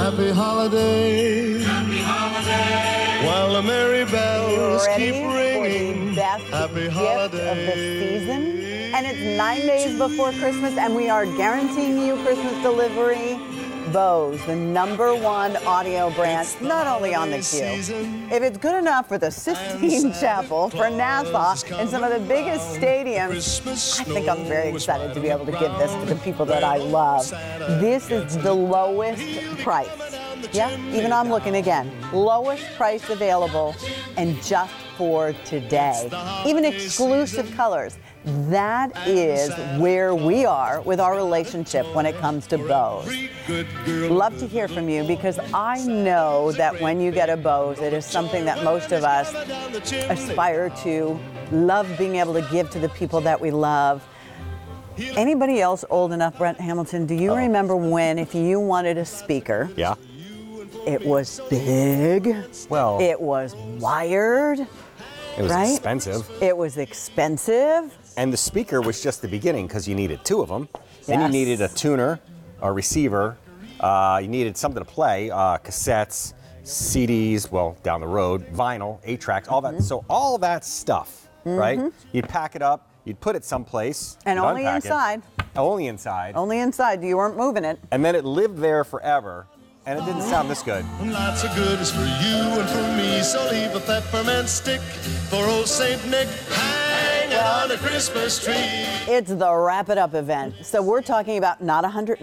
Happy holiday. Happy holiday. While the merry bells keep ringing. For the best Happy gift holiday. of the season. And it's 9 days before Christmas, and we are guaranteeing you Christmas delivery. Bose, the #1 audio brand, not only on the queue. If it's good enough for the Sistine Chapel, for NASA, and some of the biggest stadiums, I think I'm very excited to be able to give this to the people that I love. This is the lowest price. Yeah, even I'm looking again. Lowest price available, and just for today. Even exclusive colors. That is where we are with our relationship when it comes to Bose. Love to hear from you, because I know that when you get a Bose, it is something that most of us aspire to, love being able to give to the people that we love. Anybody else old enough, Brett Hamilton, do you remember when, if you wanted a speaker, yeah, it was big, well, it was wired, it was right? expensive. It was expensive. And the speaker was just the beginning, because you needed 2 of them. Then you needed a tuner, a receiver. You needed something to play, cassettes, CDs, well, down the road, vinyl, 8-tracks, all that. So all that stuff, right? You'd pack it up, you'd put it someplace. And only inside. Only inside. Only inside. You weren't moving it. And then it lived there forever. And it didn't sound this good. Lots of goodies for you and for me, so leave a peppermint stick for old Saint Nick. Hang it on a Christmas tree. It's the Wrap It Up event. So we're talking about not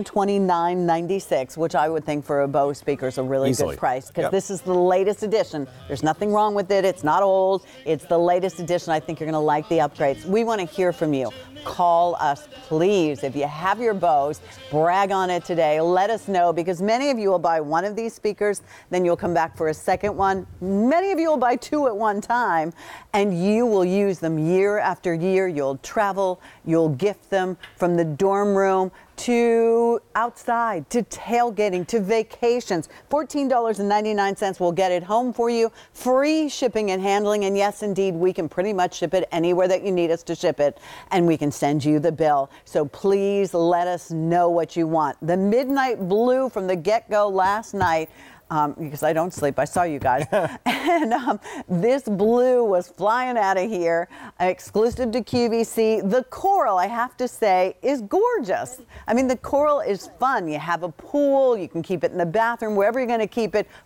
$129.96, which I would think for a Bose speaker is a really good price, because this is the latest edition. There's nothing wrong with it. It's not old. It's the latest edition. I think you're going to like the upgrades. We want to hear from you. Call us, please. If you have your Bose, brag on it today. Let us know, because many of you will buy one of these speakers, then you'll come back for a second one. Many of you will buy 2 at one time, and you will use them year after year. You'll travel, you'll gift them from the dorm room to outside, to tailgating, to vacations. $14.99 will get it home for you. Free shipping and handling. And yes, indeed, we can pretty much ship it anywhere that you need us to ship it. And we can send you the bill. So please let us know what you want. The Midnight Blue from the get-go last night, because I don't sleep. I saw you guys. And this blue was flying out of here, exclusive to QVC. The coral, I have to say, is gorgeous. I mean, the coral is fun. You have a pool. You can keep it in the bathroom, wherever you're going to keep it.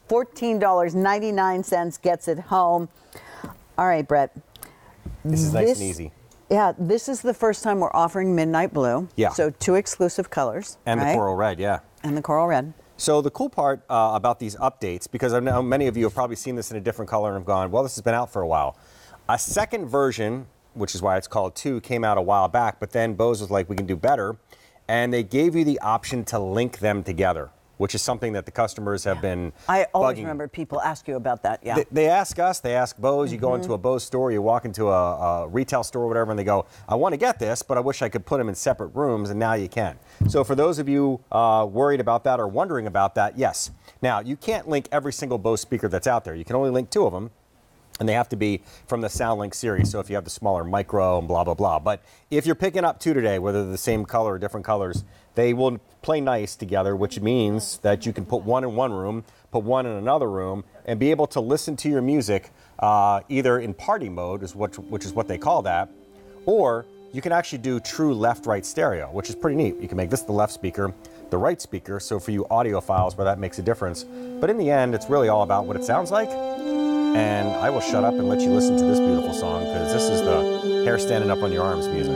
$14.99 gets it home. All right, Brett. This is nice and easy. Yeah, this is the first time we're offering Midnight Blue. Yeah. So 2 exclusive colors. And the coral red, yeah. And the coral red. So the cool part about these updates, because I know many of you have probably seen this in a different color and have gone, well, this has been out for a while. A second version, which is why it's called 2, came out a while back, but then Bose was like, we can do better. And they gave you the option to link them together, which is something that the customers have been I always bugging. remember people ask you about that, yeah. They ask us, they ask Bose, you go into a Bose store, you walk into a retail store or whatever, and they go, I want to get this, but I wish I could put them in separate rooms, and now you can. So for those of you worried about that or wondering about that, yes. Now, you can't link every single Bose speaker that's out there. You can only link 2 of them, and they have to be from the SoundLink series, so if you have the smaller micro and blah, blah, blah. But if you're picking up 2 today, whether they're the same color or different colors, they will play nice together, which means that you can put 1 in one room, put 1 in another room, and be able to listen to your music either in party mode, which is what they call that, or you can actually do true left-right stereo, which is pretty neat. You can make this the left speaker, the right speaker, so for you audiophiles where that makes a difference. But in the end, it's really all about what it sounds like. And I will shut up and let you listen to this beautiful song, because this is the hair standing up on your arms music.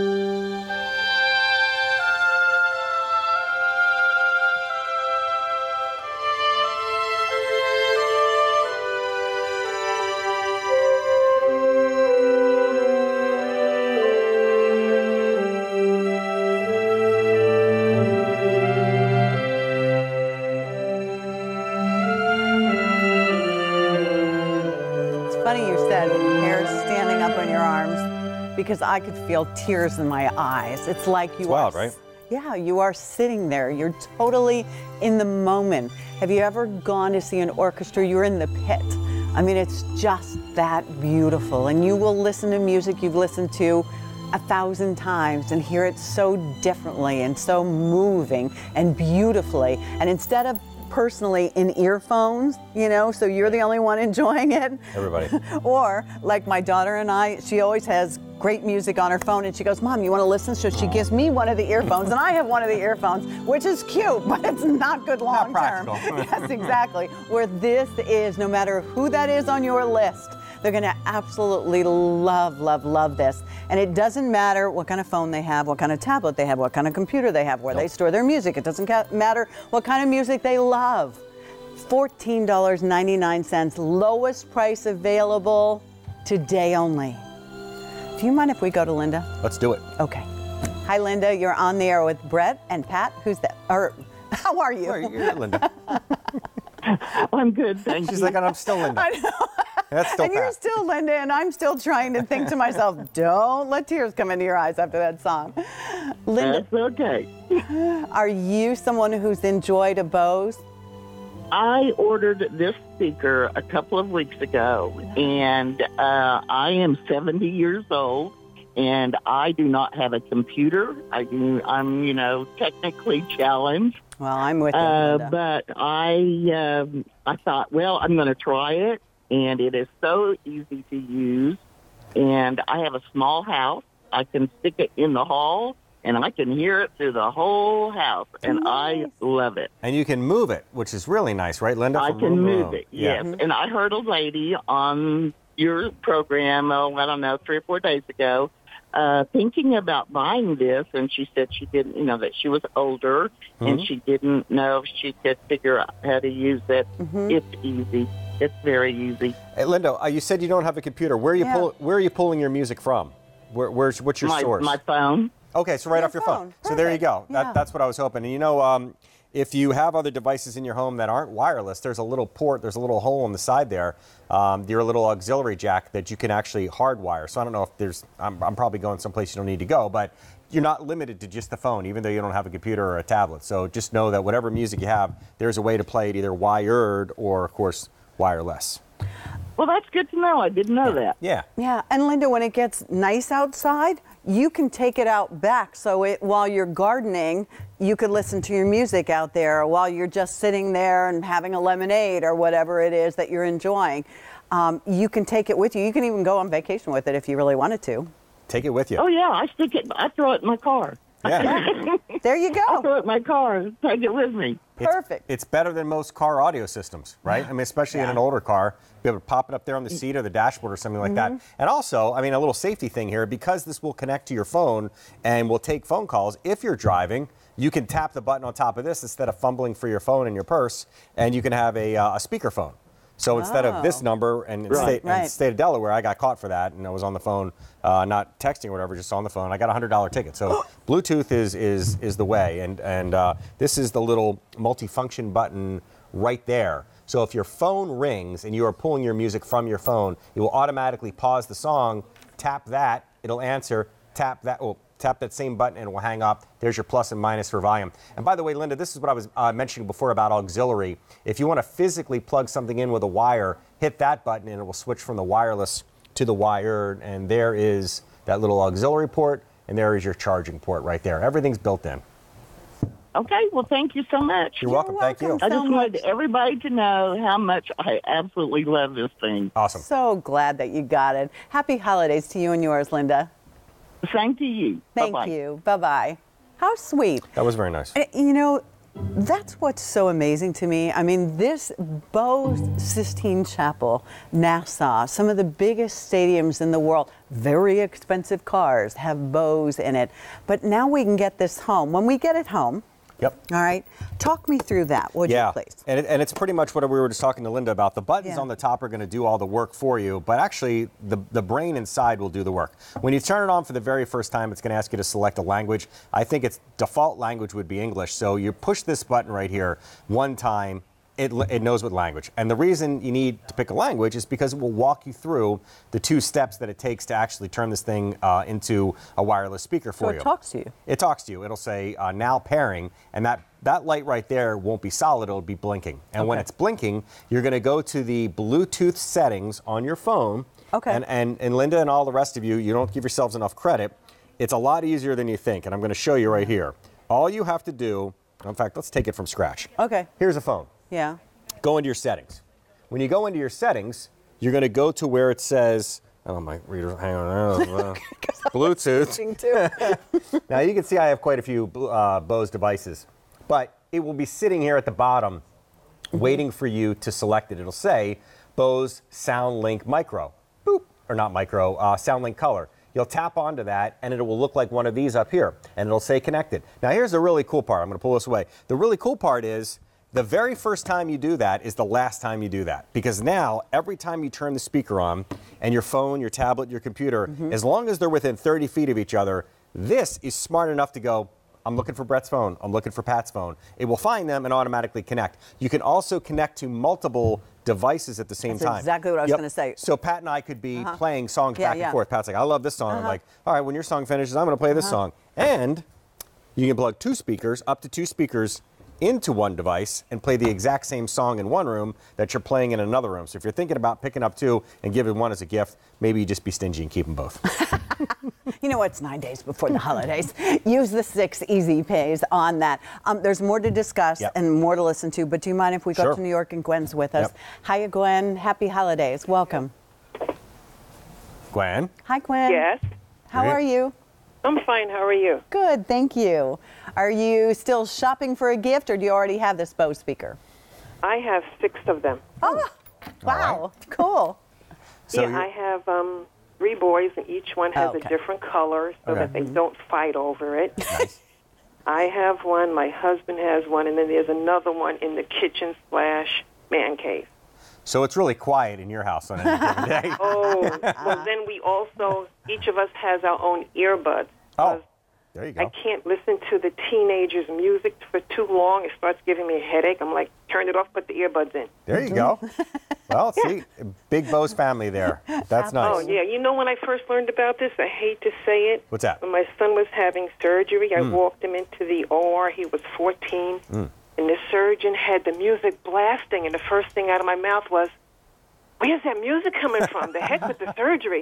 Funny you said hair standing up on your arms, because I could feel tears in my eyes. It's like you wild, right? Yeah, you are sitting there. You're totally in the moment. Have you ever gone to see an orchestra? You're in the pit. I mean, it's just that beautiful. And you will listen to music you've listened to 1,000 times and hear it so differently and so moving and beautifully. And instead of personally in earphones, so you're the only one enjoying it. Everybody. Or like my daughter and I, she always has great music on her phone, and she goes, Mom, you want to listen? So she gives me one of the earphones, and I have one of the earphones, which is cute, but it's not good long term. Not practical. Yes, exactly. Where this is, no matter who that is on your list, they're going to absolutely love this. And it doesn't matter what kind of phone they have, what kind of tablet they have, what kind of computer they have, where they store their music. It doesn't matter what kind of music they love. $14.99, lowest price available today only. Do you mind if we go to Linda? Let's do it. Okay. Hi, Linda. You're on the air with Brett and Pat. Who's that? Or how are you? You're Linda. I'm good, thank you. She's like, I'm still Linda. I know. That's still and Pat. you're still Linda, and I'm still trying to think to myself, don't let tears come into your eyes after that song. Linda, That's okay. are you someone who's enjoyed a Bose? I ordered this speaker a couple of weeks ago, and I am 70 years old, and I do not have a computer. I'm technically challenged. Well, I'm with you, Linda. But I thought, well, I'm going to try it, and it is so easy to use. And I have a small house. I can stick it in the hall, and I can hear it through the whole house, and Nice. I love it. And you can move it, which is really nice, right, Linda? I From can room to move room. it, yes. And I heard a lady on your program, 3 or 4 days ago, thinking about buying this, and she said she didn't, that she was older, and she didn't know if she could figure out how to use it. It's easy. It's very easy. Hey, Linda, you said you don't have a computer. Where are you pulling your music from? What's your source? My phone. Okay, so right off your phone. So there you go. Yeah. That's what I was hoping. And if you have other devices in your home that aren't wireless, there's a little port, there's a little hole on the side there, your little auxiliary jack that you can actually hardwire. So I don't know if I'm probably going someplace you don't need to go, but you're not limited to just the phone, even though you don't have a computer or a tablet. So just know that whatever music you have, there's a way to play it either wired or, of course, wireless. Well, that's good to know. I didn't know that. Yeah. Yeah, and Linda, when it gets nice outside, you can take it out back. So while you're gardening, you could listen to your music out there. While you're just sitting there and having a lemonade or whatever it is that you're enjoying, you can take it with you. You can even go on vacation with it if you really wanted to. Take it with you. Oh, yeah. I throw it in my car. Yeah. There you I go. throw it in my car. Take it with me. Perfect. It's better than most car audio systems, right? I mean, especially in an older car, be able to pop it up there on the seat or the dashboard or something like that. And also, I mean, a little safety thing here, because this will connect to your phone and will take phone calls. If you're driving, you can tap the button on top of this instead of fumbling for your phone in your purse, and you can have a speakerphone. So instead of this number and in the state of Delaware, I got caught for that, and I was on the phone, not texting or whatever, just on the phone. I got a $100 ticket. So Bluetooth is the way, and this is the little multifunction button right there. So if your phone rings and you are pulling your music from your phone, it will automatically pause the song, tap that, it'll answer, tap that same button and it will hang up. There's your plus and minus for volume. And by the way, Linda, this is what I was mentioning before about auxiliary. If you want to physically plug something in with a wire, hit that button and it will switch from the wireless to the wired. And there is that little auxiliary port, and there is your charging port right there. Everything's built in. Okay, well, thank you so much. You're welcome. Thank you. I just wanted everybody to know how much I absolutely love this thing. Awesome. So glad that you got it. Happy holidays to you and yours, Linda. Same to you. Thank Bye-bye. you. Bye-bye. How sweet. That was very nice. That's what's so amazing to me. I mean, this Bose Sistine Chapel, Nassau, some of the biggest stadiums in the world, very expensive cars have Bose in it. But now we can get this home. When we get it home, Yep. all right, talk me through that, would you please? And it's pretty much what we were just talking to Linda about. The buttons on the top are going to do all the work for you, but actually the brain inside will do the work. When you turn it on for the very first time, it's going to ask you to select a language. I think its default language would be English. So you push this button right here one time, it knows what language. And the reason you need to pick a language is because it will walk you through the 2 steps that it takes to actually turn this thing into a wireless speaker for you. So it talks to you. It talks to you. It'll say now pairing, and that light right there won't be solid, it'll be blinking. And when it's blinking, you're going to go to the Bluetooth settings on your phone. Okay. And Linda and all the rest of you, you don't give yourselves enough credit. It's a lot easier than you think, and I'm going to show you right here. All you have to do, in fact, let's take it from scratch. Okay. Here's a phone. Yeah. Go into your settings. When you go into your settings, you're going to go to where it says, oh, my reader, hang on, Bluetooth. Now, you can see I have quite a few Bose devices, but it will be sitting here at the bottom waiting for you to select it. It'll say Bose SoundLink Micro. Boop. Or not Micro, SoundLink Color. You'll tap onto that, and it will look like one of these up here, and it'll say connected. Now, here's the really cool part. I'm going to pull this away. The really cool part is the very first time you do that is the last time you do that, because now every time you turn the speaker on and your phone, your tablet, your computer, as long as they're within 30 feet of each other, this is smart enough to go, I'm looking for Brett's phone, I'm looking for Pat's phone. It will find them and automatically connect. You can also connect to multiple devices at the same time. That's exactly what I was going to say. So Pat and I could be playing songs back and forth. Pat's like, I love this song. I'm like, all right, when your song finishes, I'm going to play this song. And you can plug two speakers, up to two speakers, into one device and play the exact same song in one room that you're playing in another room. So if you're thinking about picking up two and giving one as a gift, maybe you just be stingy and keep them both. You know what? It's 9 days before the holidays. Use the 6 easy pays on that. There's more to discuss and more to listen to, but do you mind if we go to New York and Gwen's with us? Hiya, Gwen. Happy holidays. Welcome. Gwen? Hi, Gwen. Yes. How are you? I'm fine. How are you? Good, thank you. Are you still shopping for a gift, or do you already have this Bose speaker? I have 6 of them. Oh, wow. Cool. So I have 3 boys, and each one has a different color so that they don't fight over it. Nice. I have one, my husband has one, and then there's another one in the kitchen/man cave. So it's really quiet in your house on any given day. Oh, well, then we also, each of us has our own earbuds. Oh, there you go. I can't listen to the teenagers' music for too long. It starts giving me a headache. I'm like, turn it off, put the earbuds in. There you go. Well, see, big Bose family there. That's nice. Oh, yeah. You know, when I first learned about this, I hate to say it. What's that? When my son was having surgery, I walked him into the OR. He was 14. And the surgeon had the music blasting, and the first thing out of my mouth was, where's that music coming from? The heck with the surgery.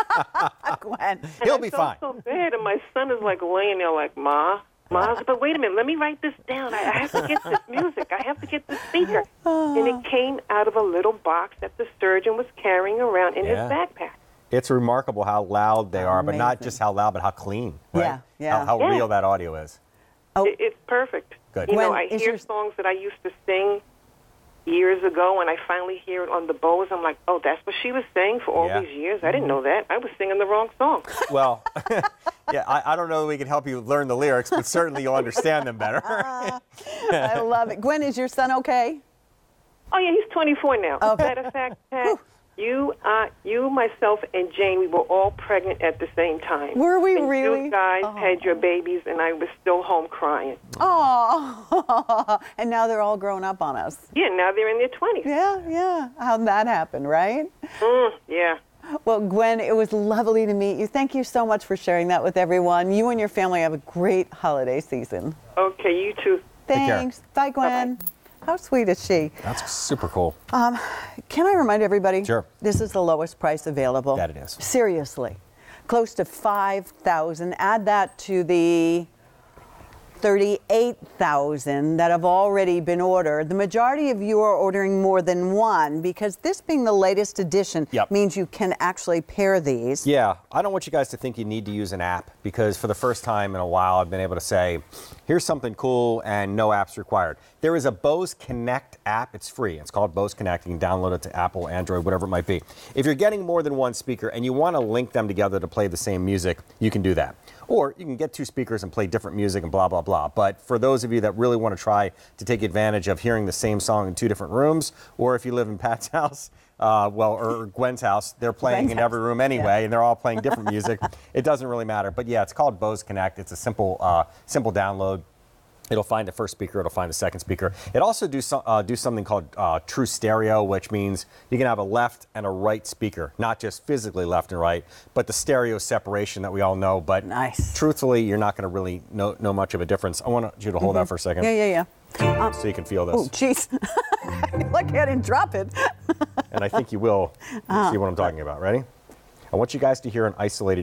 Gwen. He'll be fine. I felt so bad, and my son is like laying there like, Ma. But wait a minute, let me write this down. I have to get this music. I have to get this speaker. And it came out of a little box that the surgeon was carrying around in his backpack. It's remarkable how loud they are, but not just how loud, but how clean, right? How real that audio is. Oh. It's perfect. Good. You know, I hear songs that I used to sing years ago, and I finally hear it on the Bose. I'm like, oh, that's what she was saying for all these years? I didn't know that. I was singing the wrong song. Well, I don't know that we can help you learn the lyrics, but certainly you'll understand them better. I love it. Gwen, is your son okay? Oh, yeah, he's 24 now. Okay. Matter of fact, Pat, you, myself, and Jane, we were all pregnant at the same time. Were we and really? You guys had your babies, and I was still home crying. Oh, and now they're all grown up on us. Yeah, now they're in their 20s. Yeah. How'd that happen, right? Yeah. Well, Gwen, it was lovely to meet you. Thank you so much for sharing that with everyone. You and your family have a great holiday season. Okay, you too. Thanks. Bye, Gwen. Bye-bye. How sweet is she? That's super cool. Can I remind everybody? Sure. This is the lowest price available. That it is. Seriously. Close to $5,000. Add that to the $38,000 that have already been ordered. The majority of you are ordering more than one because this being the latest edition means you can actually pair these. Yeah, I don't want you guys to think you need to use an app because for the first time in a while I've been able to say, here's something cool and no apps required. There is a Bose Connect app. It's free. It's called Bose Connect. You can download it to Apple, Android, whatever it might be. If you're getting more than one speaker and you want to link them together to play the same music, you can do that. Or you can get 2 speakers and play different music and blah, blah, blah. But for those of you that really want to try to take advantage of hearing the same song in 2 different rooms, or if you live in Pat's house, or Gwen's house, they're playing in every room anyway, and they're all playing different music. It doesn't really matter. But yeah, it's called Bose Connect. It's a simple download. It'll find the first speaker. It'll find the second speaker. It also do something called true stereo, which means you can have a left and a right speaker, not just physically left and right, but the stereo separation that we all know. But truthfully, you're not going to really know much of a difference. I want you to hold that for a second. Yeah. So you can feel this. Oh, jeez. Look, I didn't drop it. And I think you will see what I'm talking about. Ready? I want you guys to hear an isolated